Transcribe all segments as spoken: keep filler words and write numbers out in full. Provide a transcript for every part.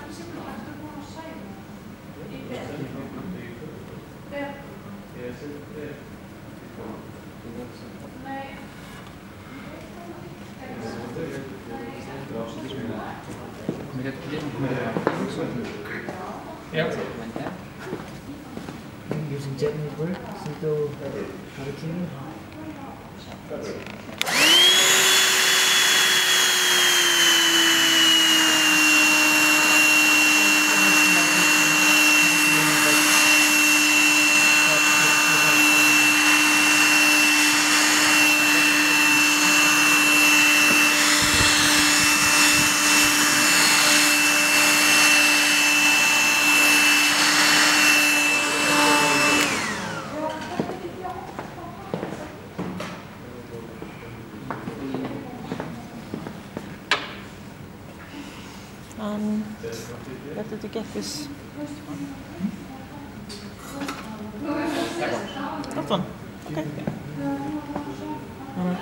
Yeah. Using jet network, simple hurricane. And where did you get this? That one? Okay. Alright.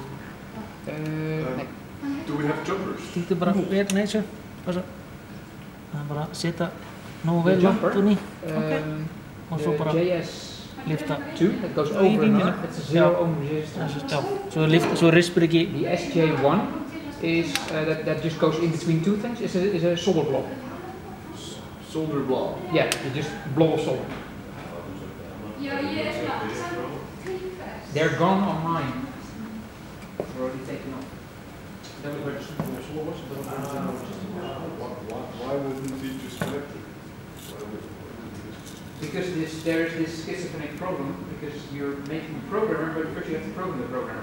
Uh, Do we have jumpers? Stíktu bara vel, nei svo, bara, það er bara að setja nógu vel langt onni. Um, Og svo bara J S lifta two that goes í over rýminu. another. It's a zero ohm resistance. Já, svo lift, svo rispur ekki. The S J one is uh, that that just goes in between two things. Is a is a solder block. Solder block. Yeah, you just blow a solder. They're gone on mine. They're already taken off. That was where the solder was. But Why wouldn't he just connect it? Because this, there is this schizophrenic problem, because you're making a programmer, but first you have to program the programmer.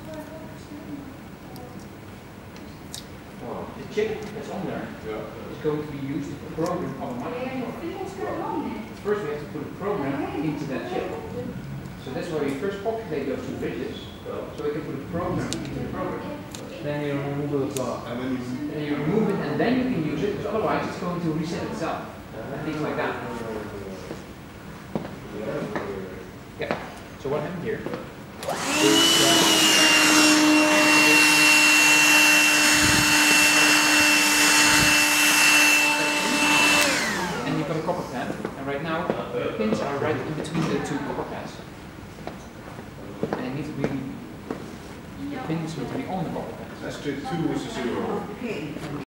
Well, the chip that's on there Yeah. is going to be used to program our microcontroller. First we have to put a program into that chip. So that's why we first populate those two bridges, so we can put a program into the program. Then you remove it, And then you then you remove it, and then you can use it, because otherwise it's going to reset itself, and things like that. Yeah. So what happened here is uh, and you've got a copper pad, and right now the pins are right in between the two copper pads, and they need to be the pins need to be on the copper pads. S J two is a zero.